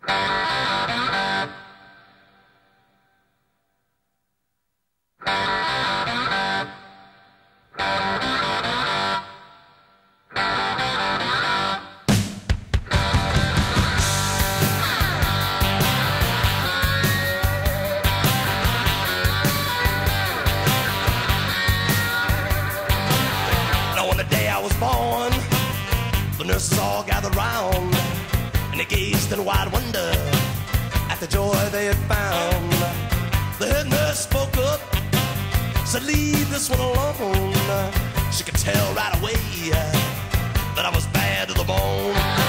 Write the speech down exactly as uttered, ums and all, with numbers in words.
Born, the nurses all gathered round, and they gazed in wide wonder at the joy they had found. The head nurse spoke up, said, "Leave this one alone." She could tell right away that I was bad to the bone.